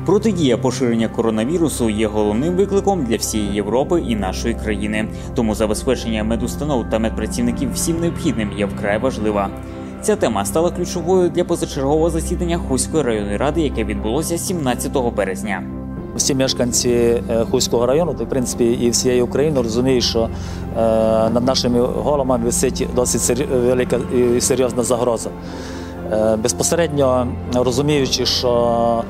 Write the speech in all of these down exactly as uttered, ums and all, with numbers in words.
Протидія поширення коронавірусу є головним викликом для всієї Європи і нашої країни. Тому забезпечення медустанов та медпрацівників всім необхідним є вкрай важлива. Ця тема стала ключовою для позачергового засідання Хуської районної ради, яке відбулося сімнадцятого березня. Всі мешканці Хуського району, в принципі, і всієї України розуміють, що над нашими головами висить досить велика і серйозна загроза. Безпосередньо розуміючи, що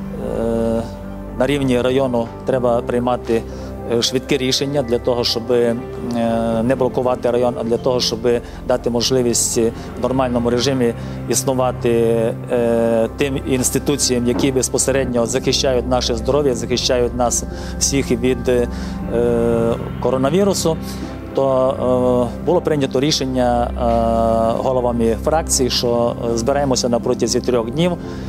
на рівні району треба приймати швидкі рішення для того, щоб не блокувати район, а для того, щоб дати можливість в нормальному режимі існувати тим інституціям, які безпосередньо захищають наше здоров'я, захищають нас всіх від коронавірусу. То було прийнято рішення головами фракцій, що збираємося на протязі трьох днів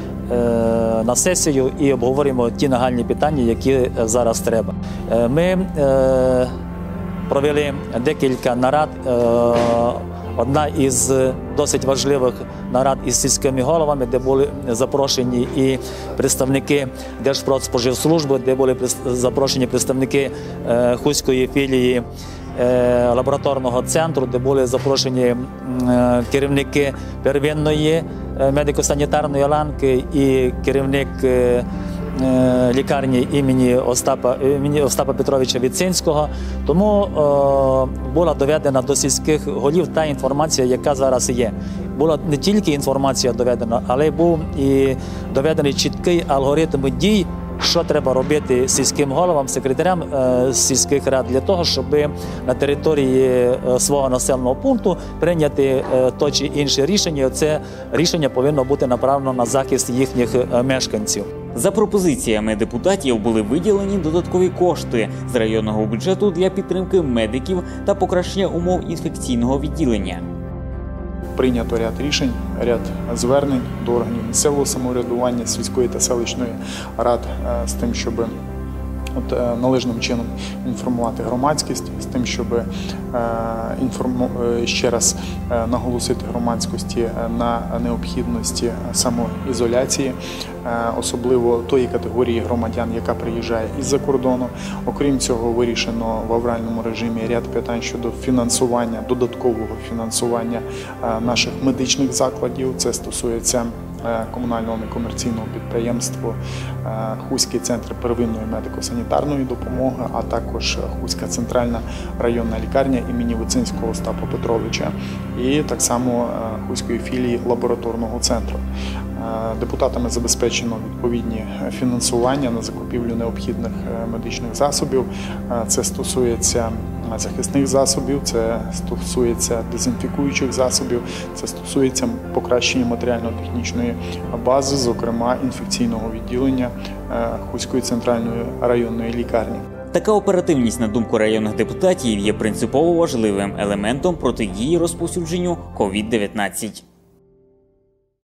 на сесію і обговорюємо ті нагальні питання, які зараз треба. Ми провели декілька нарад. Одна із досить важливих нарад із сільськими головами, де були запрошені і представники Держпродспоживслужби, де були запрошені представники Хуської філії лабораторного центру, де були запрошені керівники первинної медико-санітарної ланки і керівник лікарні імені Остапа, імені Остапа Петровича Віцинського. Тому е, була доведена до сільських голів та інформація, яка зараз є. Була не тільки інформація доведена, але був і доведений чіткий алгоритм дій, що треба робити сільським головам, секретарям е, сільських рад для того, щоб на території е, свого населеного пункту прийняти е, то чи інше рішення. Це рішення повинно бути направлено на захист їхніх е, мешканців. За пропозиціями депутатів були виділені додаткові кошти з районного бюджету для підтримки медиків та покращення умов інфекційного відділення. Прийнято ряд рішень, ряд звернень до органів місцевого самоврядування, сільської та селищної рад з тим, щоб от, належним чином інформувати громадськість, з тим, щоб інформу... ще раз наголосити громадськості на необхідності самоізоляції, особливо тої категорії громадян, яка приїжджає із-за кордону. Окрім цього, вирішено в авральному режимі ряд питань щодо фінансування, додаткового фінансування наших медичних закладів. Це стосується комунального некомерційного підприємства Хуський центр первинної медико-санітарної допомоги, а також Хуська центральна районна лікарня імені Віцинського Остапа Петровича і так само Хуської філії лабораторного центру. Депутатами забезпечено відповідні фінансування на закупівлю необхідних медичних засобів. Це стосується захисних засобів, це стосується дезінфікуючих засобів, це стосується покращення матеріально-технічної бази, зокрема інфекційного відділення Хуської центральної районної лікарні. Така оперативність, на думку районних депутатів, є принципово важливим елементом протидії розповсюдженню ковід дев'ятнадцять.